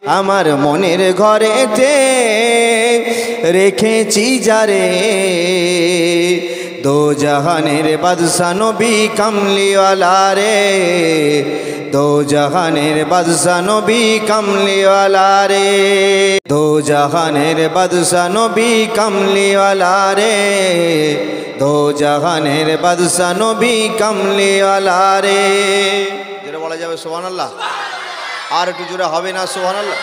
আমার মনের ঘরেতে রেখেছি যারে দো জাহানের বাদশা নবী কামলিওয়ালা রে, দো জাহানের বাদশা নবী কামলিওয়ালা রে, দো জাহানের বাদশা নবী কামলিওয়ালা রে, দো জাহানের বাদশা নবী কামলিওয়ালা রে। যেটা বলা যাবে সুবহানাল্লাহ, আর একটু জোরে হবে না সুবহানাল্লাহ।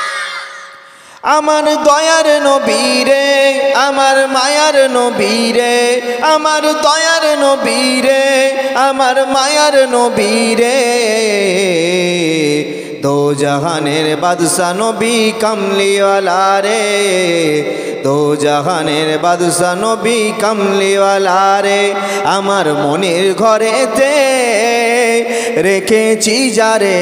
আমার দয়ার নবী রে, আমার মায়ার নবী রে, আমার দয়ার নবী রে, আমার মায়ার নবী রে, দো জাহানের বাদশা নবী কামলিওয়ালা রে, দো জাহানের বাদশা নবী কামলিওয়ালা রে। আমার মনের ঘরেতে রেখেছি যারে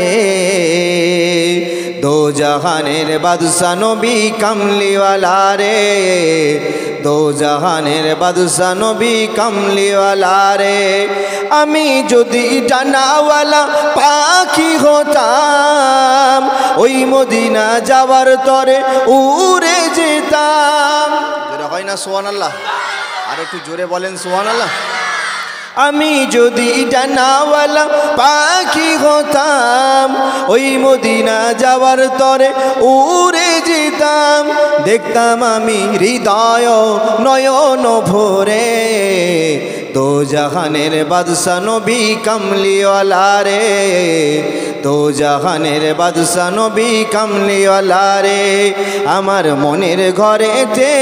দো জাহানের বাদশা নবী কামলিওয়ালা রে, দো জাহানের বাদশা নবী কামলিওয়ালা রে। আমি যদি ডানাওয়ালা পাখি হতাম, ওই মদিনা যাওয়ার তরে উড়ে যেতাম। জোরে হয় না সুবহানাল্লাহ? আর একটু জোরে বলেন সুবহানাল্লাহ। আমি যদি ডানাওয়ালা পাখি হতাম, ওই মদিনা যাওয়ার তরে উড়ে যেতাম। দেখতাম আমি হৃদয় নয়ন ভরে দো জাহানের বাদশা নবী কামলিওয়ালা রে, দো জাহানের বাদশা নবী কামলিওয়ালা রে। আমার মনের ঘরেতে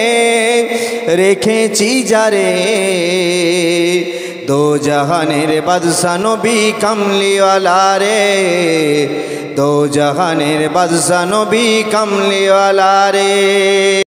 রেখেছি যারে দো জাহানের বাদশা নবী কামলিওয়ালা রে, দো জাহানের বাদশা নবী কামলিওয়ালা রে।